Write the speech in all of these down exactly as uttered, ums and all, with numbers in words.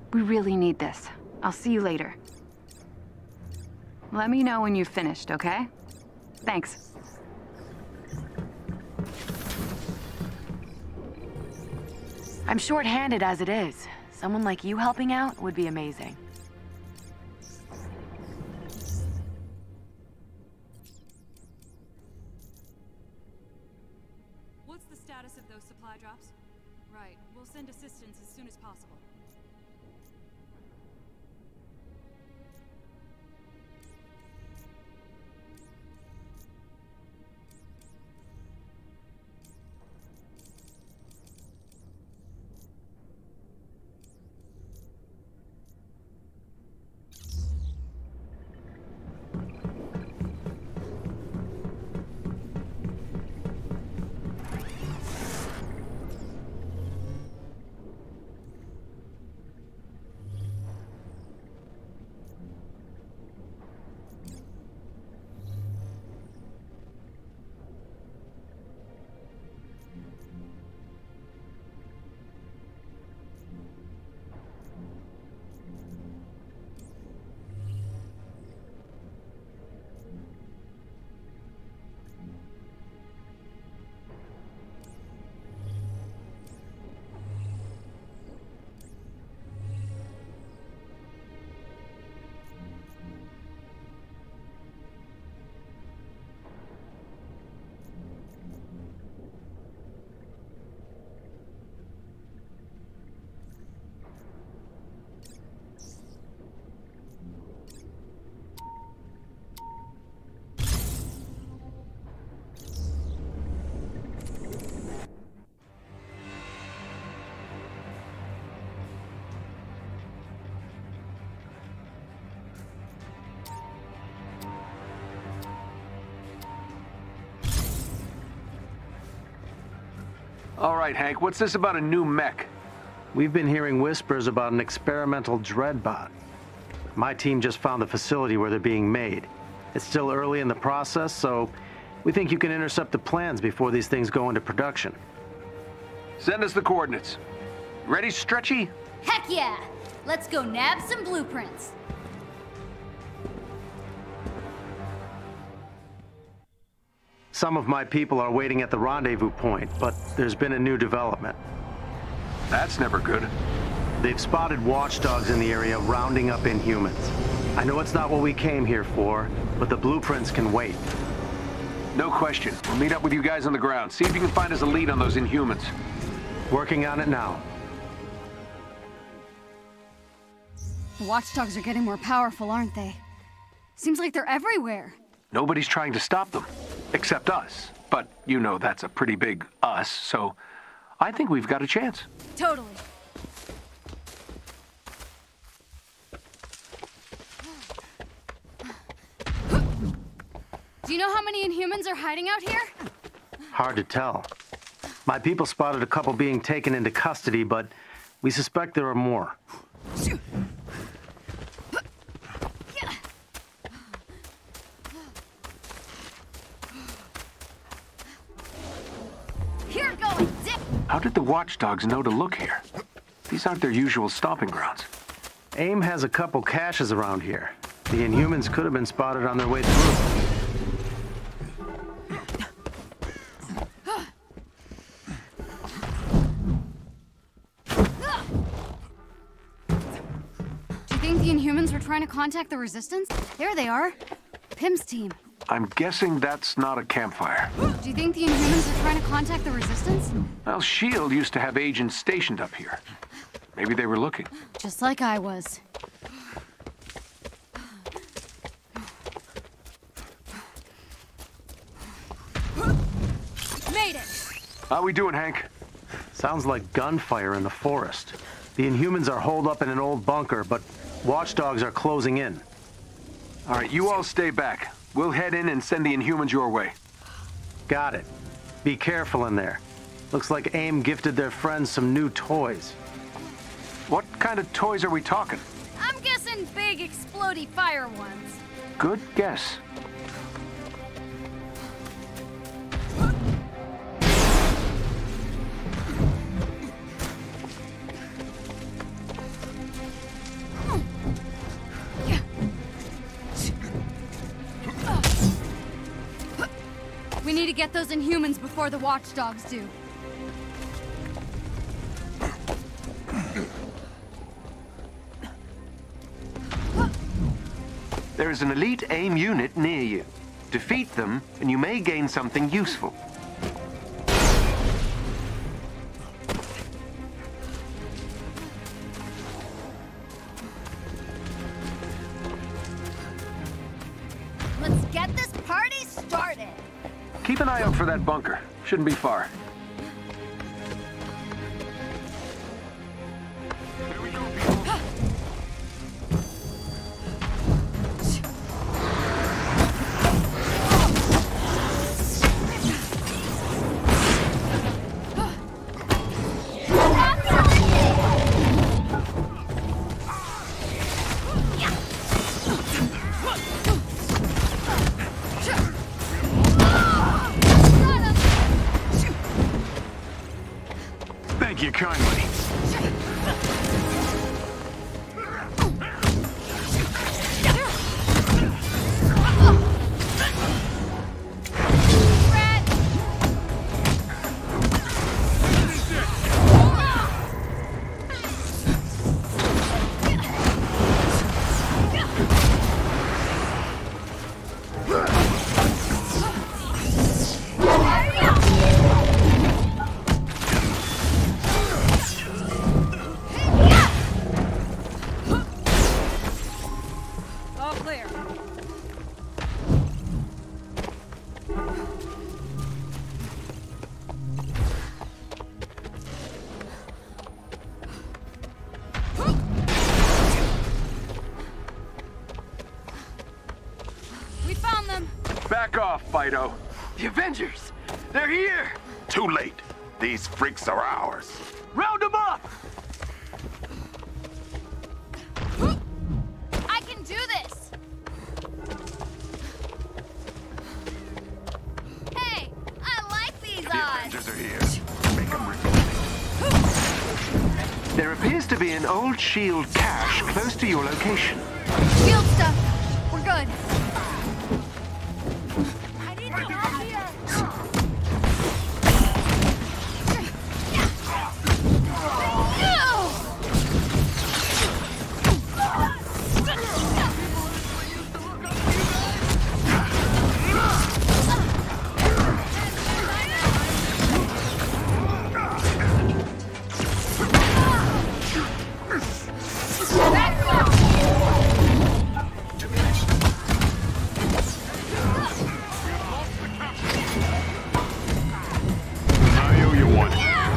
We really need this. I'll see you later. Let me know when you've finished, okay? Thanks. I'm short-handed as it is. Someone like you helping out would be amazing. What's the status of those supply drops? Right, we'll send assistance as soon as possible. All right, Hank, what's this about a new mech? We've been hearing whispers about an experimental Dreadbot. My team just found the facility where they're being made. It's still early in the process, so we think you can intercept the plans before these things go into production. Send us the coordinates. Ready, Stretchy? Heck yeah! Let's go nab some blueprints. Some of my people are waiting at the rendezvous point, but there's been a new development. That's never good. They've spotted watchdogs in the area rounding up Inhumans. I know it's not what we came here for, but the blueprints can wait. No question. We'll meet up with you guys on the ground. See if you can find us a lead on those Inhumans. Working on it now. The watchdogs are getting more powerful, aren't they? Seems like they're everywhere. Nobody's trying to stop them, except us. But you know that's a pretty big us, so I think we've got a chance. Totally. Do you know how many Inhumans are hiding out here? Hard to tell. My people spotted a couple being taken into custody, but we suspect there are more. Here going, dip. How did the watchdogs know to look here? These aren't their usual stomping grounds. AIM has a couple caches around here. The Inhumans could have been spotted on their way through. Trying to contact the Resistance? There they are. Pim's team. I'm guessing that's not a campfire. Do you think the Inhumans are trying to contact the Resistance? Well, S H I E L D used to have agents stationed up here. Maybe they were looking. Just like I was. Made it! How we doing, Hank? Sounds like gunfire in the forest. The Inhumans are holed up in an old bunker, but watchdogs are closing in. All right, you all stay back. We'll head in and send the Inhumans your way. Got it. Be careful in there. Looks like AIM gifted their friends some new toys. What kind of toys are we talking? I'm guessing big, explodey fire ones. Good guess. to get those Inhumans before the Watchdogs do. There is an elite AIM unit near you. Defeat them, and you may gain something useful. Let's get this party started! Keep an eye out for that bunker. Shouldn't be far. Thank you kindly. All clear. We found them! Back off, Fido. The Avengers! They're here! Too late. These freaks are ours. Round them up! I can do this! Hey, I like these The odds! Avengers are here. Make them ready. There appears to be an old shield cache close to your location. Shield stuff! We're good. I need to help here! I owe you one.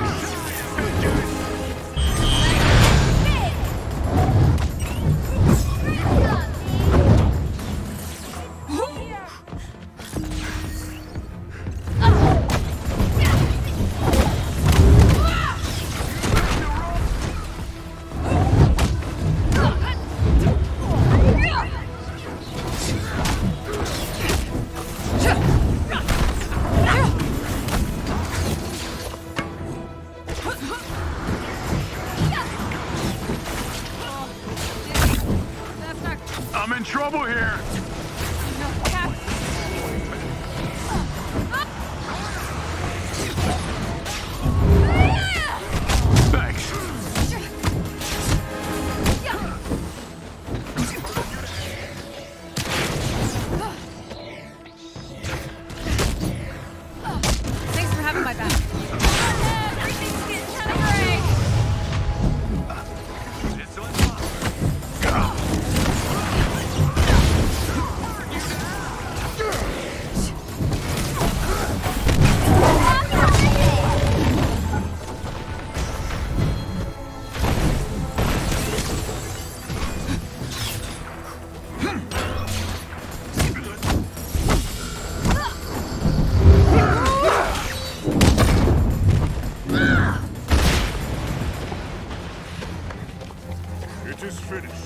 That's not... I'm in trouble here. No, Cap. Thanks. Thanks for having my back. Everything's getting kind of great! It is finished.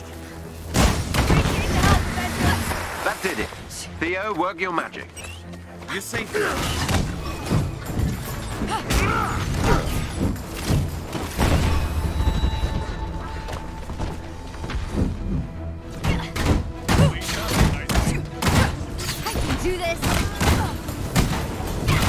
That did it. Theo, work your magic. You're safe now. I can do this!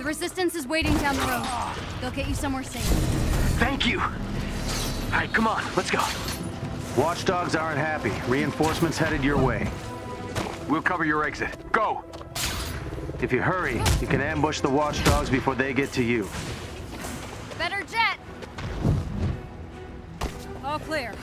The Resistance is waiting down the road. They'll get you somewhere safe. Thank you. All right, come on, let's go. Watchdogs aren't happy. Reinforcements headed your way. We'll cover your exit. Go! If you hurry, you can ambush the Watchdogs before they get to you. Better jet! All clear.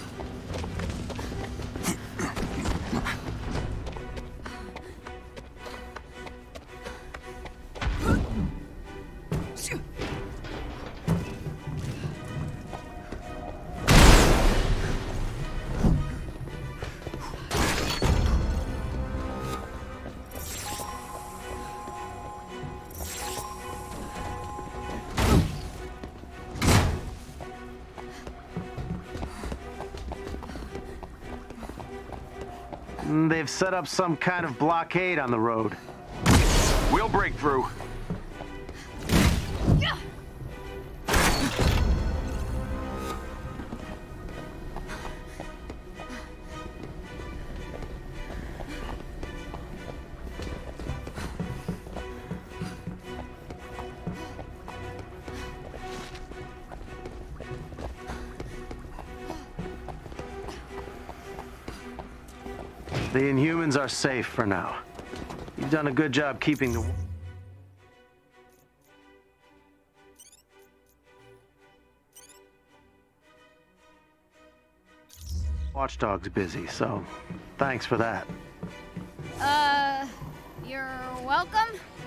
They've set up some kind of blockade on the road. We'll break through. The Inhumans are safe for now. You've done a good job keeping the... Watchdogs busy, so thanks for that. Uh, you're welcome?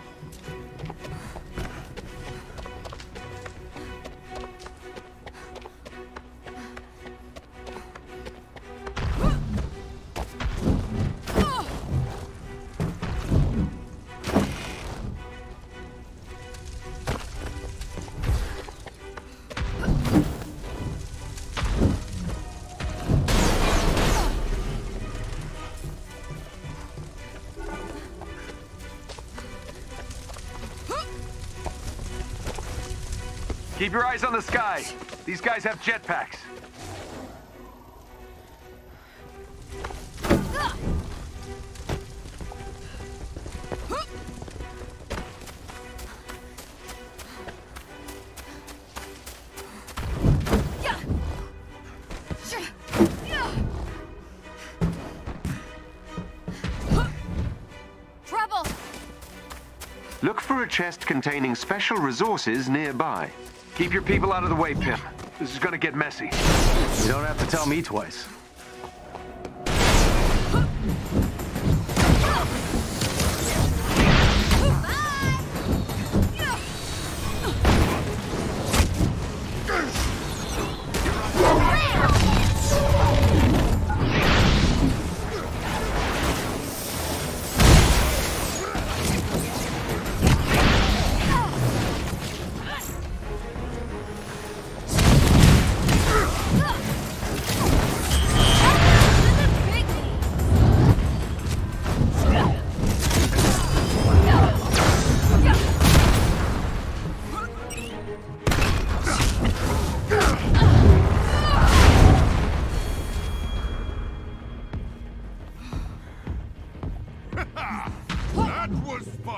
Keep your eyes on the sky. These guys have jetpacks. Trouble! Look for a chest containing special resources nearby. Keep your people out of the way, Pym. This is gonna get messy. You don't have to tell me twice. That was fun!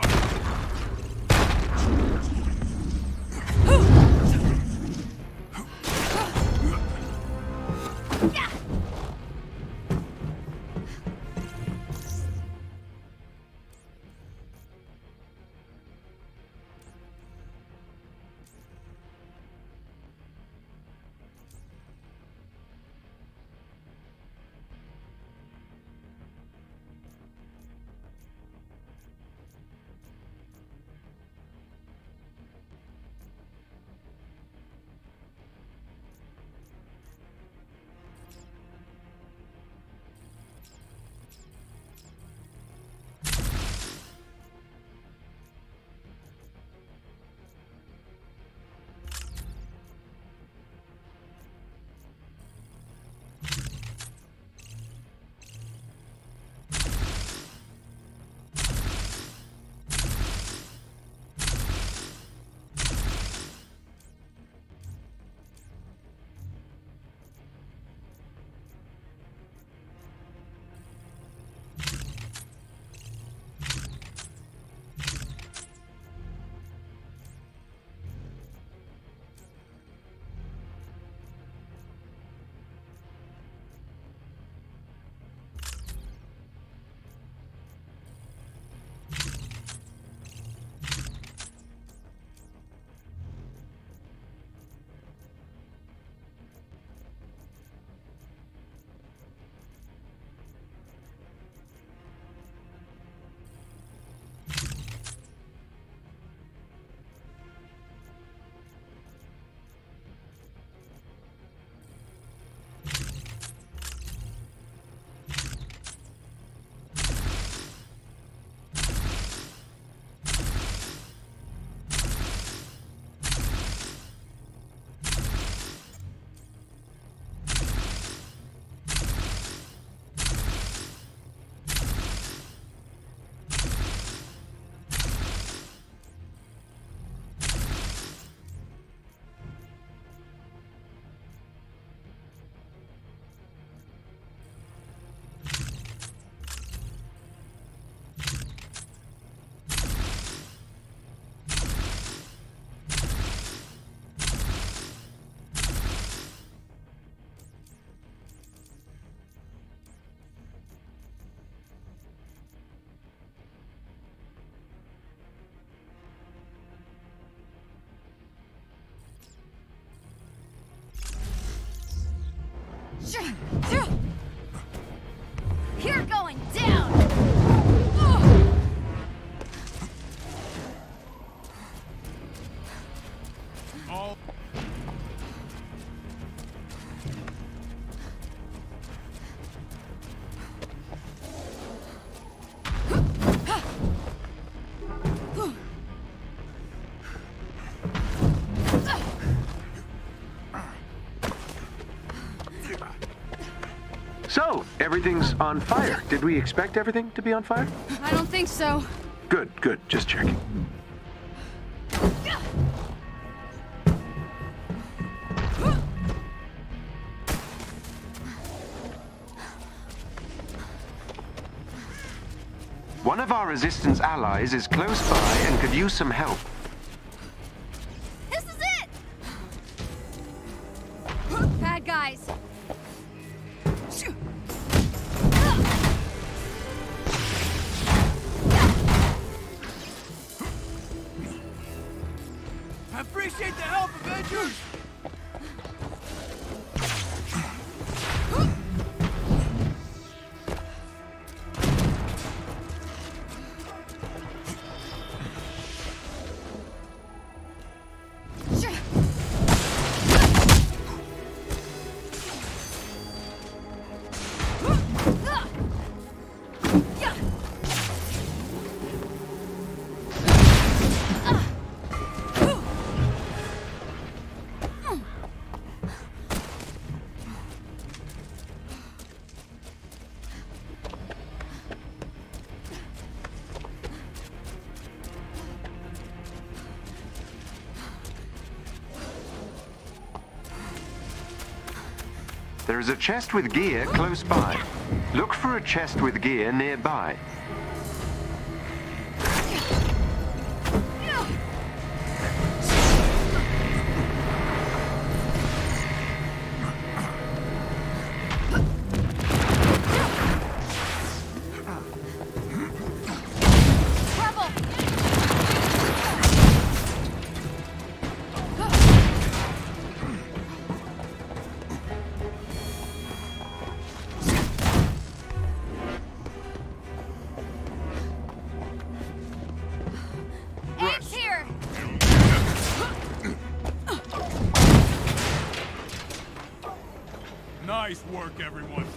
You're going down! All So, everything's on fire. Did we expect everything to be on fire? I don't think so. Good, good. Just checking. One of our resistance allies is close by and could use some help. This is it! Bad guys. I appreciate the help, Avengers! There is a chest with gear close by. Look for a chest with gear nearby. Ants here! nice work, everyone.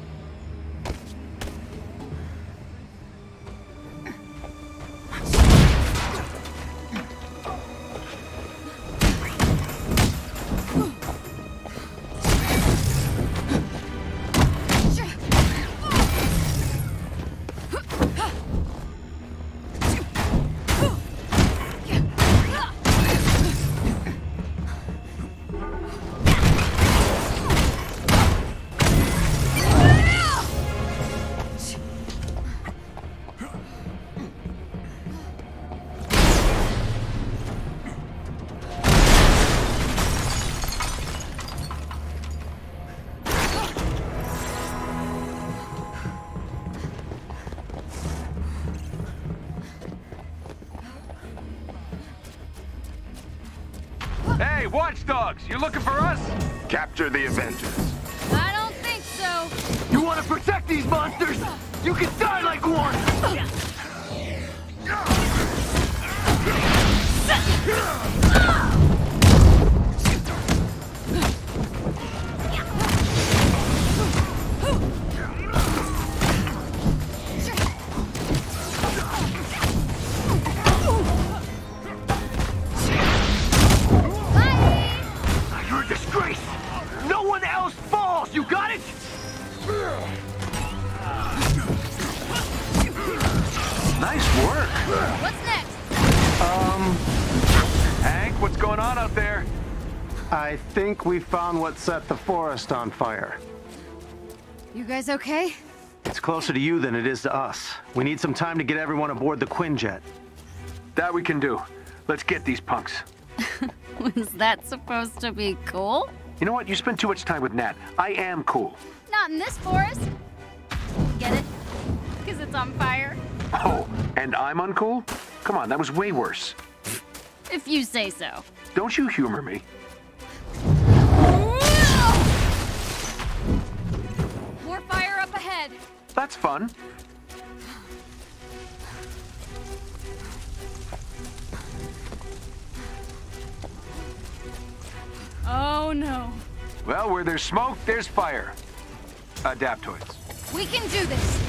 Hey, watchdogs! You looking for us? Capture the Avengers. I don't think so. You want to protect these monsters? You can die like one! You're a disgrace! No one else falls! You got it? Nice work. What's next? Um, Hank, what's going on out there? I think we found what set the forest on fire. You guys okay? It's closer to you than it is to us. We need some time to get everyone aboard the Quinjet. That we can do. Let's get these punks. Was that supposed to be cool? You know what? You spend too much time with Nat. I am cool. Not in this forest. Get it? Because it's on fire. Oh, and I'm uncool? Come on, that was way worse. If you say so. Don't you humor me. That's fun. Oh no. Well, where there's smoke, there's fire. Adaptoids. We can do this!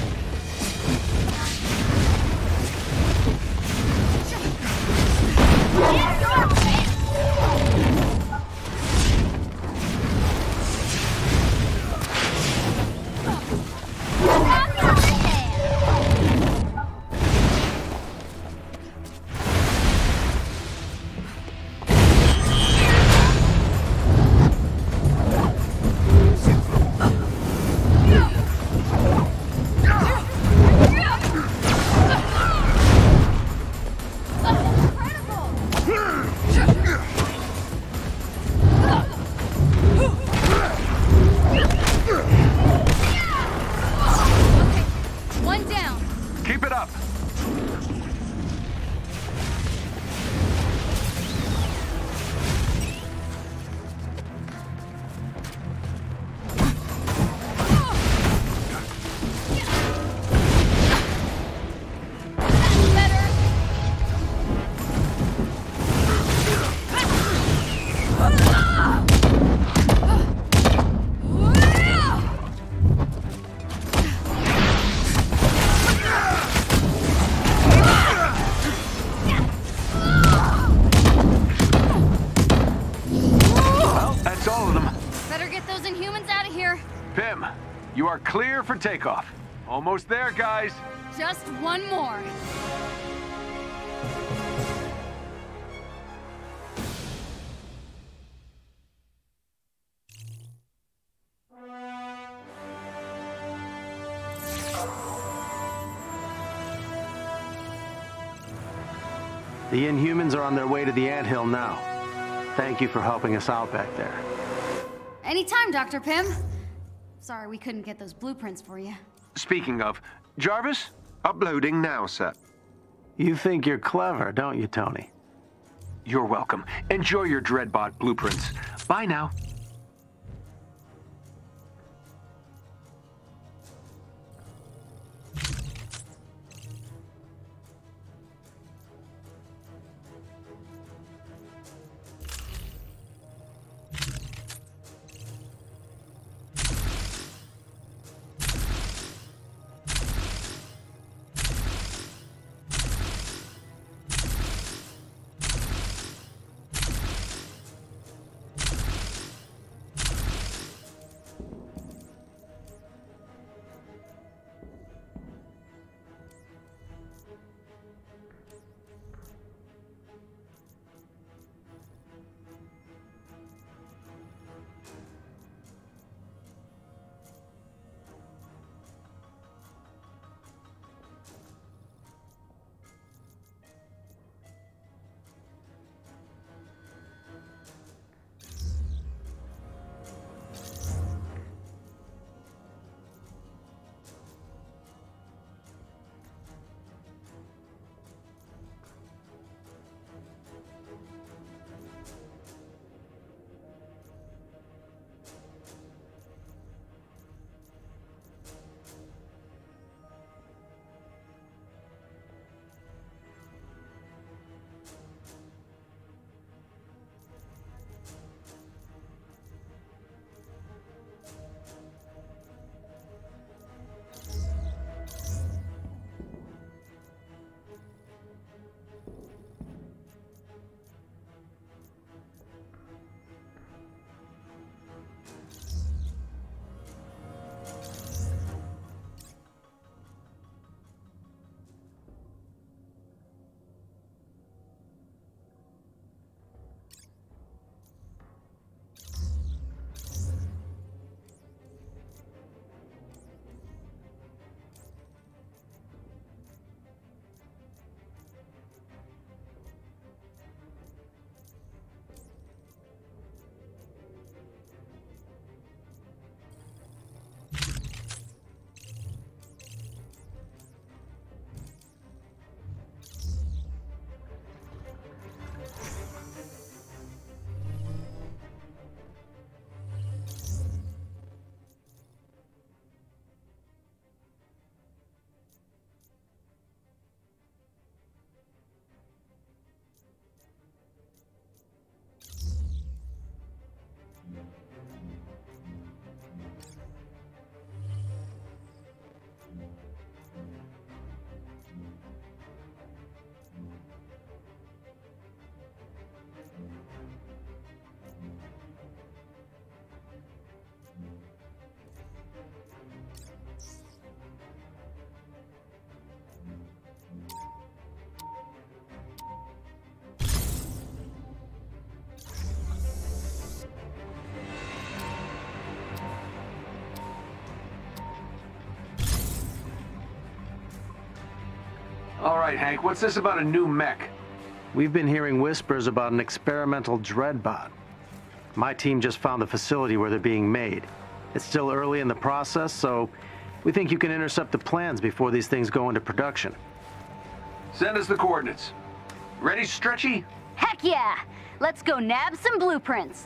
Pym, you are clear for takeoff. Almost there, guys. Just one more. The Inhumans are on their way to the anthill now. Thank you for helping us out back there. Anytime, Doctor Pym. Sorry we couldn't get those blueprints for you. Speaking of, Jarvis? Uploading now, sir. You think you're clever, don't you, Tony? You're welcome. Enjoy your Dreadbot blueprints. Bye now. All right, Hank, what's this about a new mech? We've been hearing whispers about an experimental Dreadbot. My team just found the facility where they're being made. It's still early in the process, so we think you can intercept the plans before these things go into production. Send us the coordinates. Ready, Stretchy? Heck yeah! Let's go nab some blueprints.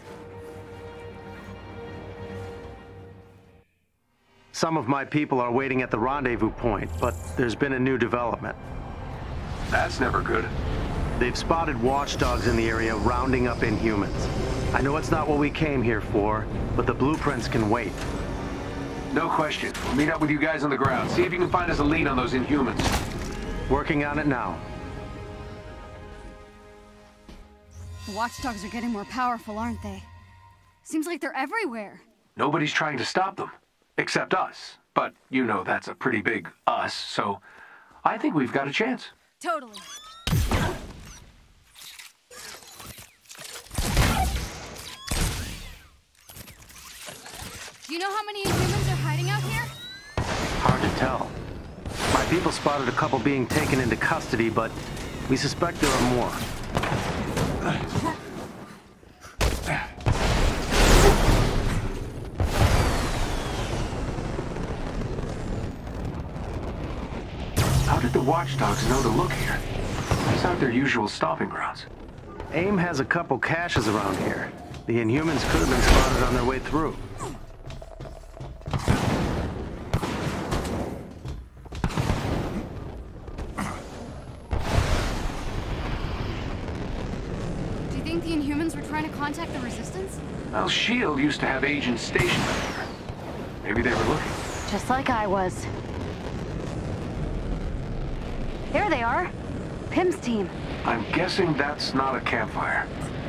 Some of my people are waiting at the rendezvous point, but there's been a new development. That's never good. They've spotted watchdogs in the area rounding up Inhumans. I know it's not what we came here for, but the blueprints can wait. No question. We'll meet up with you guys on the ground. See if you can find us a lead on those Inhumans. Working on it now. The watchdogs are getting more powerful, aren't they? Seems like they're everywhere. Nobody's trying to stop them, except us. But you know that's a pretty big us, so I think we've got a chance. Totally. Do you know how many Inhumans are hiding out here? Hard to tell. My people spotted a couple being taken into custody, but we suspect there are more. How did the watchdogs know to look here? These aren't their usual stomping grounds. AIM has a couple caches around here. The Inhumans could have been spotted on their way through. Do you think the Inhumans were trying to contact the Resistance? Well, S H I E L D used to have agents stationed up here. Maybe they were looking. Just like I was. There they are. Pim's team. I'm guessing that's not a campfire.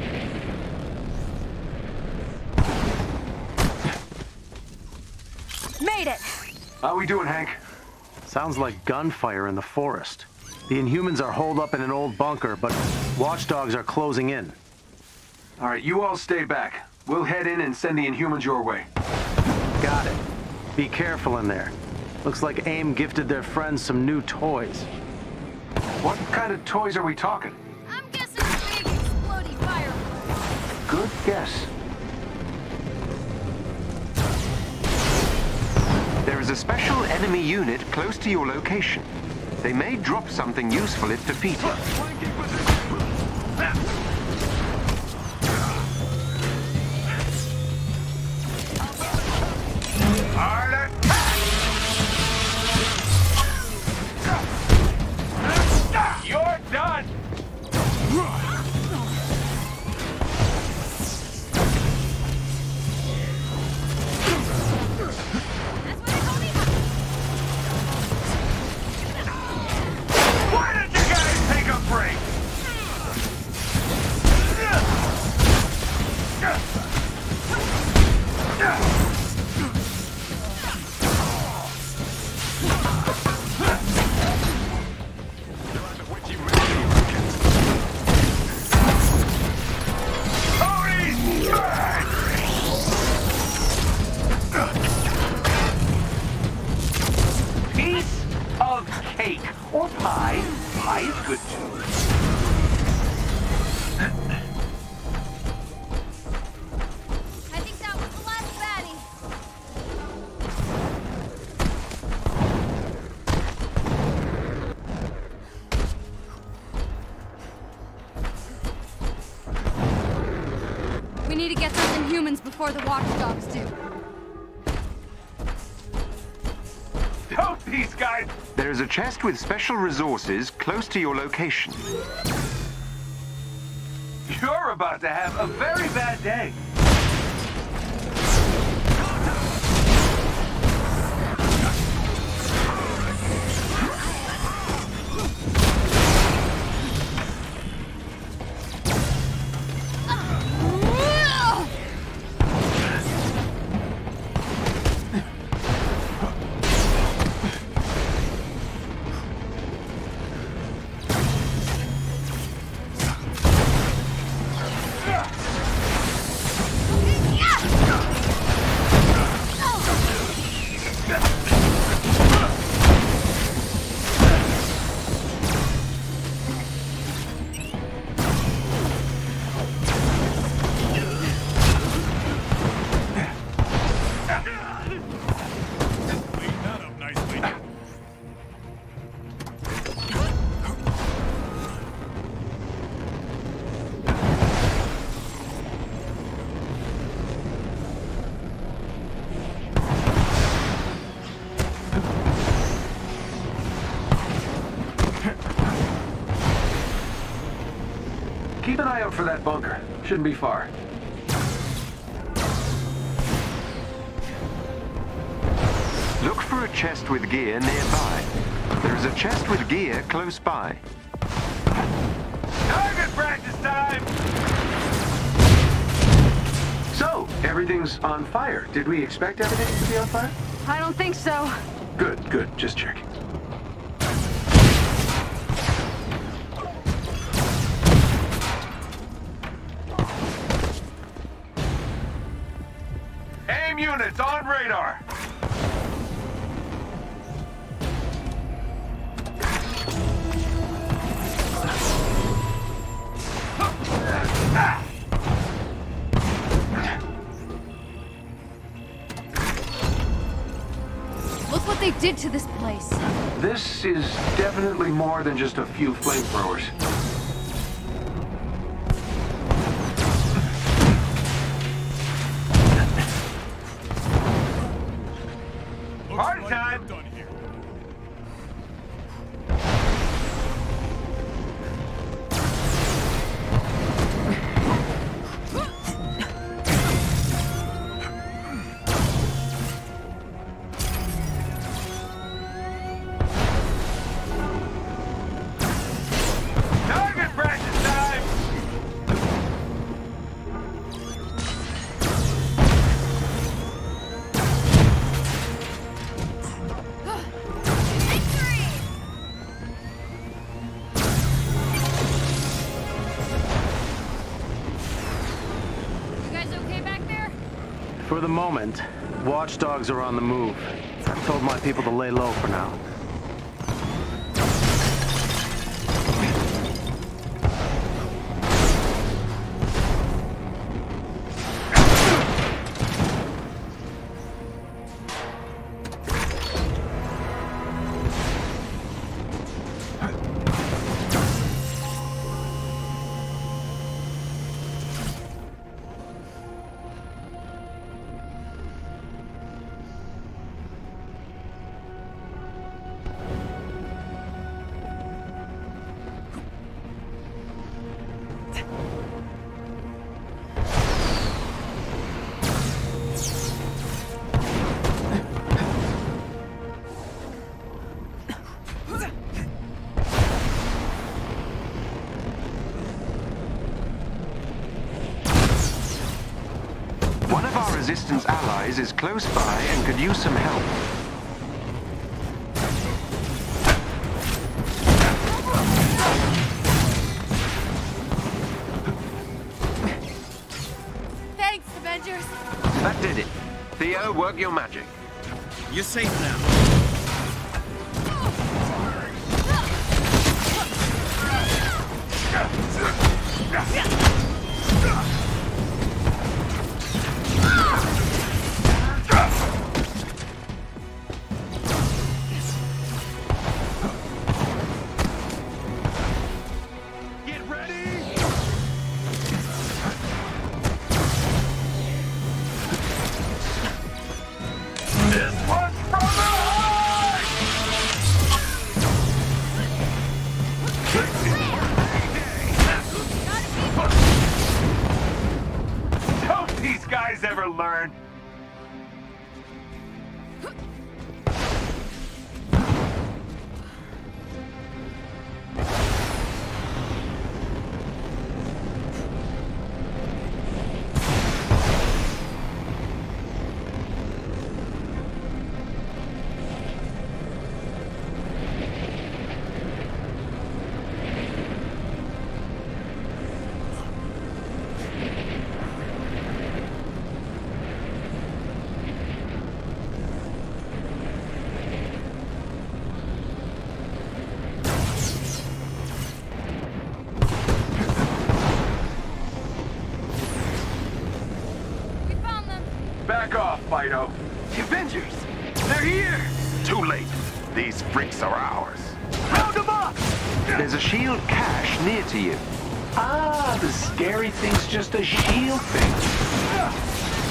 Made it! How we doing, Hank? Sounds like gunfire in the forest. The Inhumans are holed up in an old bunker, but watchdogs are closing in. All right, you all stay back. We'll head in and send the Inhumans your way. Got it. Be careful in there. Looks like AIM gifted their friends some new toys. What kind of toys are we talking? I'm guessing a big exploding firework. Good guess. There is a special enemy unit close to your location. They may drop something useful if defeated. You're done! Why don't you guys take a break? Piece of cake or pie. Pie is good too. I think that was the last baddie. We need to get those Inhumans before the watchdogs do. Don't these guys... There is a chest with special resources close to your location. You're about to have a very bad day. Clean that up nicely. Keep an eye out for that bunker. Shouldn't be far. Look for a chest with gear nearby. There is a chest with gear close by. Target practice time! So, everything's on fire. Did we expect everything to be on fire? I don't think so. Good, good. Just checking. AIM units on radar! Look what they did to this place. This is definitely more than just a few flamethrowers. Looks Hard like time. we're done here. Target practice time! You guys okay back there? For the moment, watchdogs are on the move. I've told my people to lay low for now. One of our resistance allies is close by and could use some help. Thanks, Avengers! That did it. Theo, work your magic. You're safe now. Get ready! This one's from the heart! Don't these guys ever learn? The Avengers! They're here! Too late. These freaks are ours. Round them up! There's a shield cache near to you. Ah, the scary thing's just a shield thing.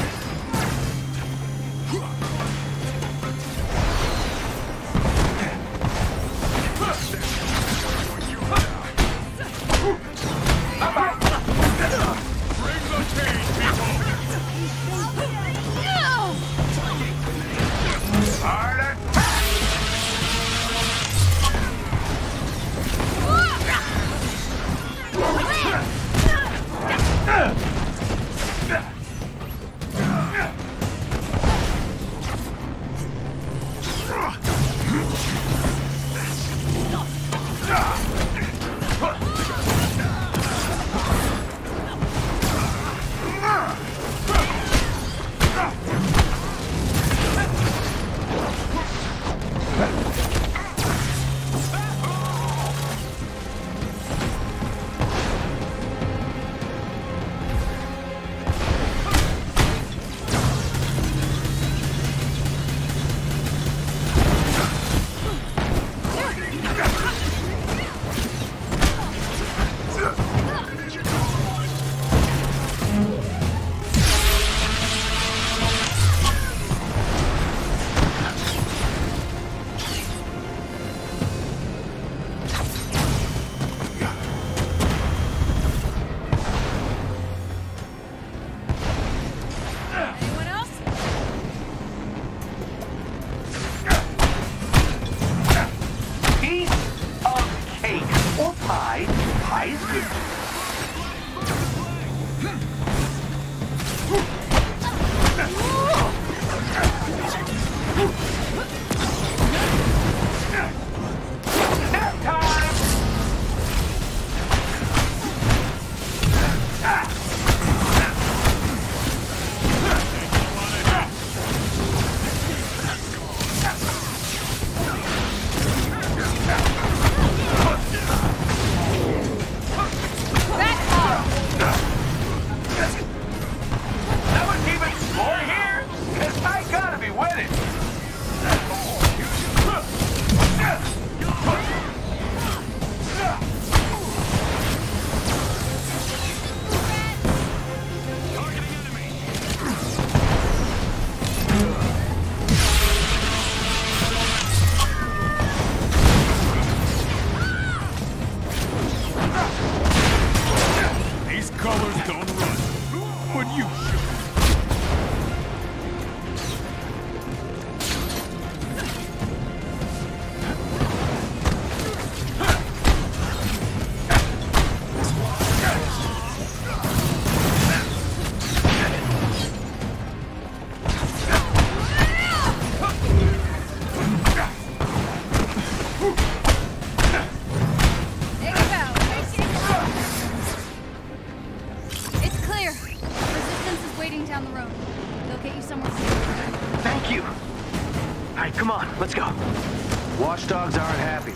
Watchdogs aren't happy.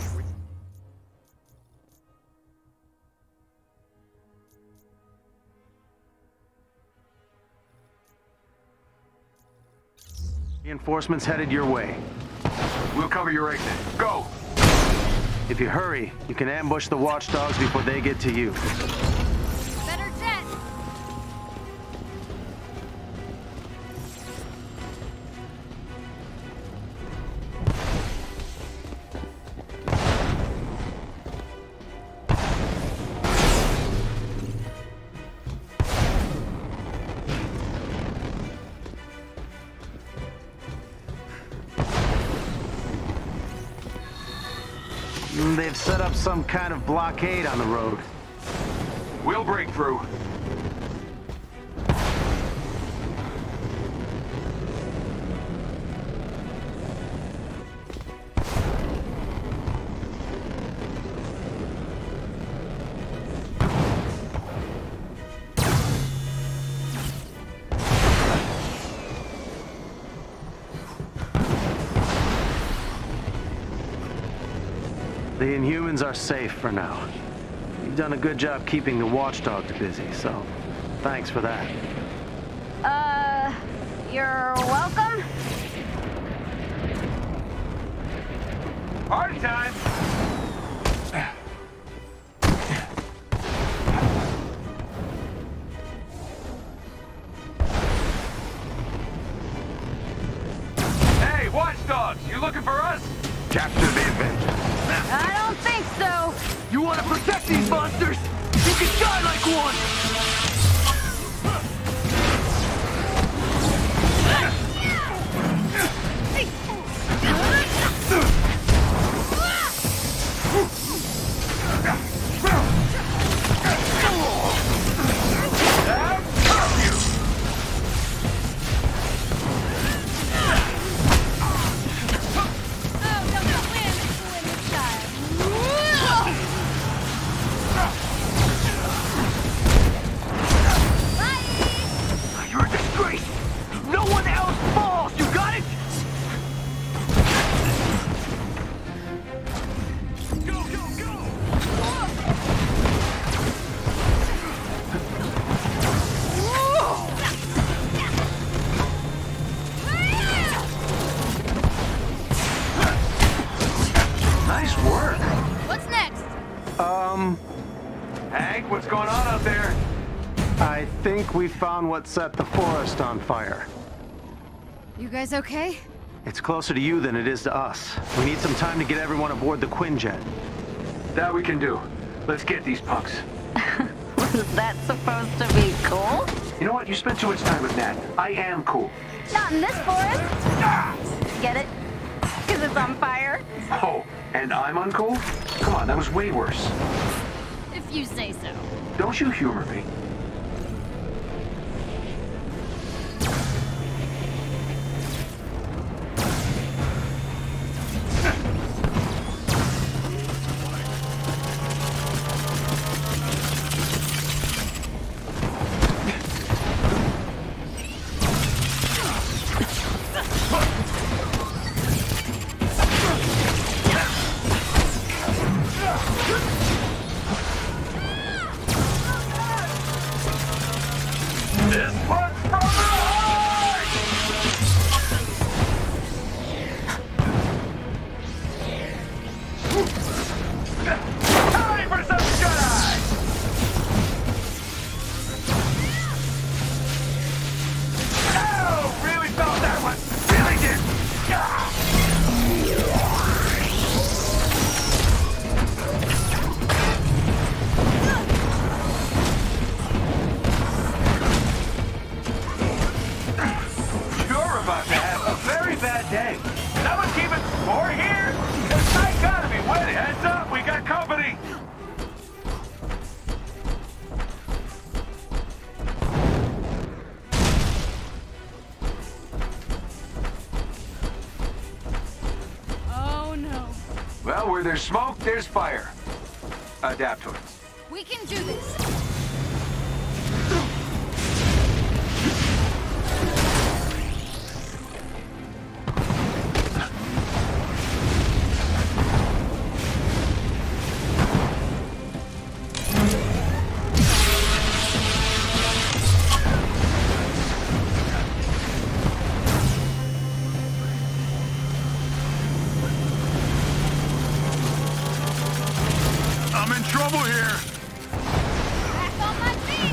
Reinforcements headed your way. We'll cover your exit. Go! If you hurry, you can ambush the Watchdogs before they get to you. Better jet! They've set up some kind of blockade on the road. We'll break through. The Inhumans are safe for now. You've done a good job keeping the Watchdogs busy, so thanks for that. Uh, you're welcome? Party time! Hey, watchdogs! You looking for us? Capture the Avengers. I don't think so. You want to protect these monsters? You can die like one! You're a disgrace! No one else falls! You got it? Go, go, go! Nice work. What's next? Um, Hank, what's going on out there? I think we found what set the forest on fire. You guys okay? It's closer to you than it is to us. We need some time to get everyone aboard the Quinjet. That we can do. Let's get these punks. Was that supposed to be cool? You know what? You spent too much time with Nat. I am cool. Not in this forest. Get it? Because it's on fire. Oh, and I'm uncool? Come on, that was way worse. If you say so. Don't you humor me. Time for some Jedi! Oh, really felt that one. Really did. You're about to have a very bad day. Someone keeping score here? Because I gotta be with it. Heads up, we got company. Oh no. Well, where there's smoke, there's fire. Adapt to it. We can do this. I'm in trouble here. Back on my feet!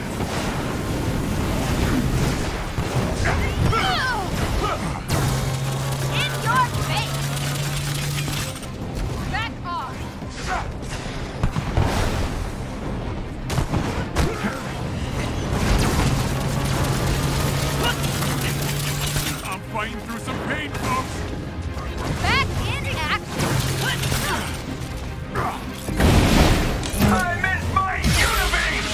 In your face! Back off! I'm fighting through some pain, folks. Back in action! I missed my Unibeam!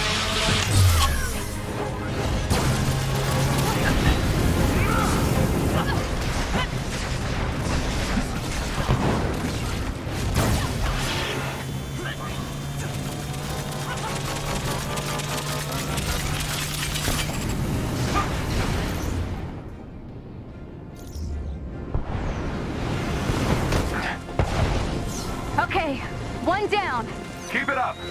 Okay, one down. Keep it up.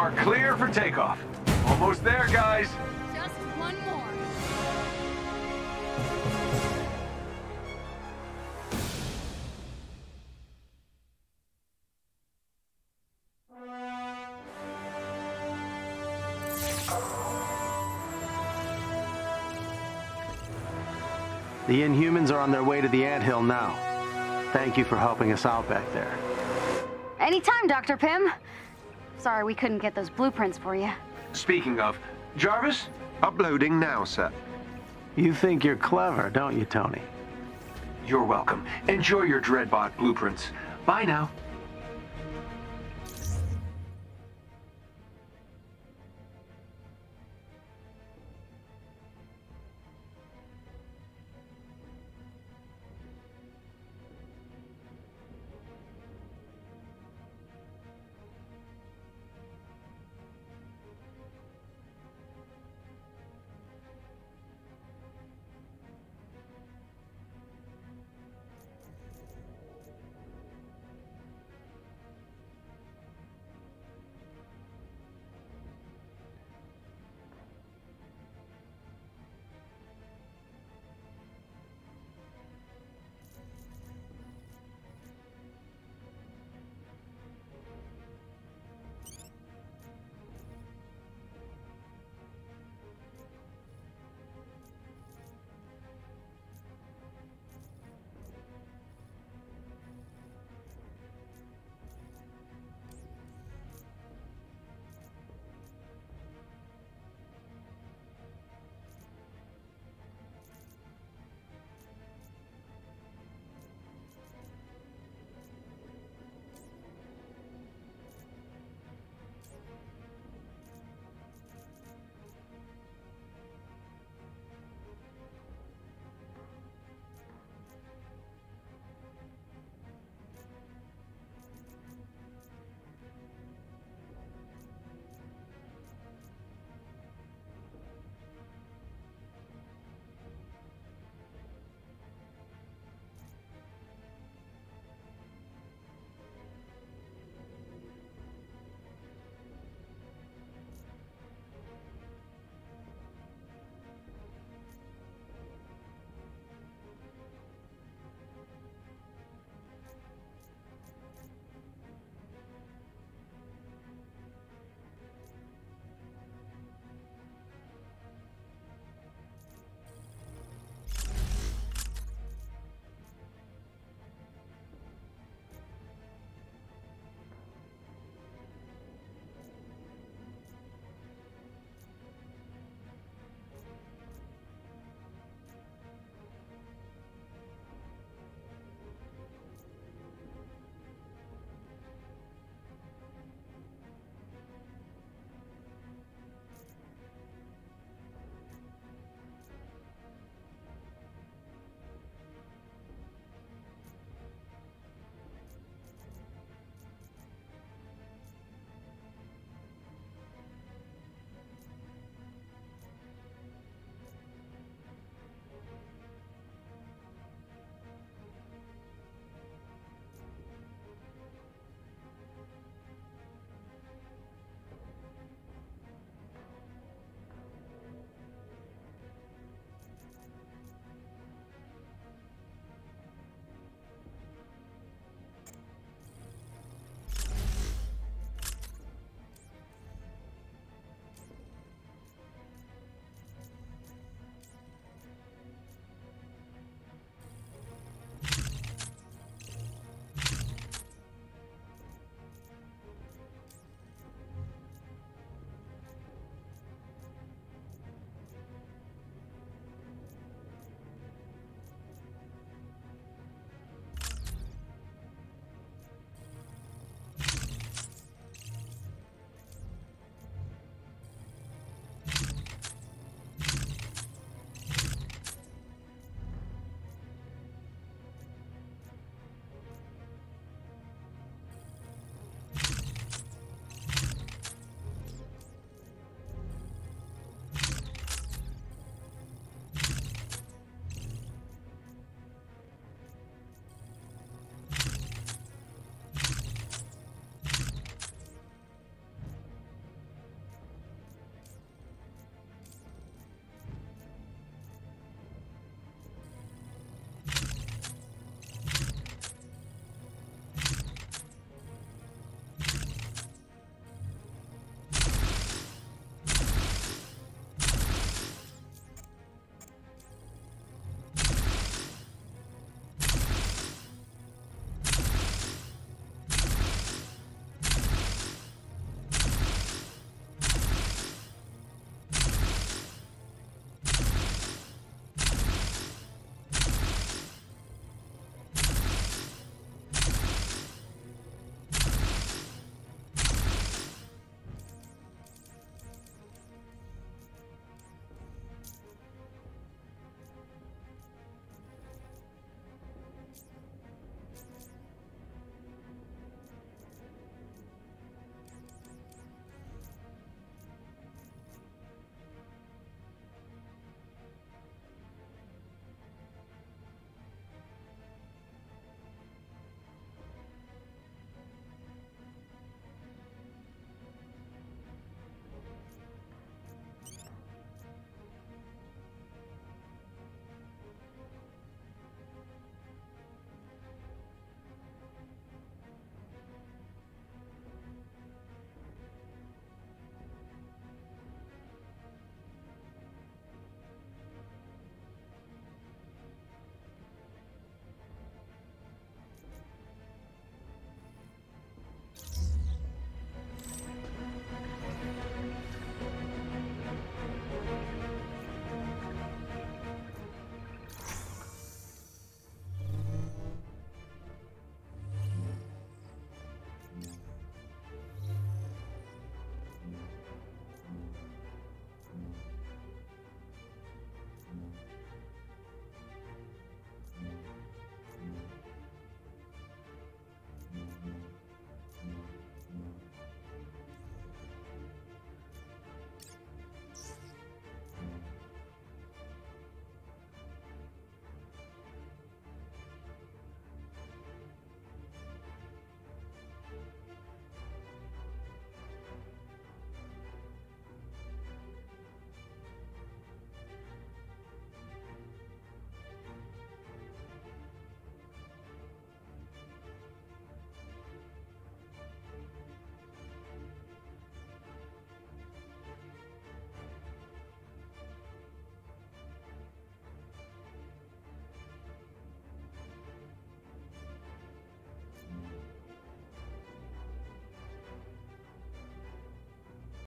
are clear for takeoff. Almost there, guys. Just one more. The Inhumans are on their way to the anthill now. Thank you for helping us out back there. Anytime, Doctor Pym. Sorry we couldn't get those blueprints for you. Speaking of, Jarvis? Uploading now, sir. You think you're clever, don't you, Tony? You're welcome. Enjoy your Dreadbot blueprints. Bye now.